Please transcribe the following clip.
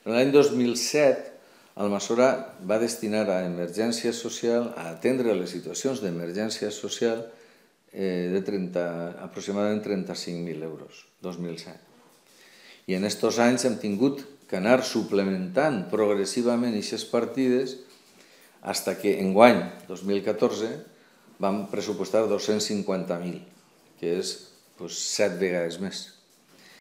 L'any 2007, Almassora va destinar a emergència social, a atendre les situacions d'emergència social, aproximadament 35.000 euros, 2007. I en aquests anys hem tingut que anar suplementant progressivament aquestes partides fins que enguany, 2014, vam pressupostar 250.000, que és 7 vegades més.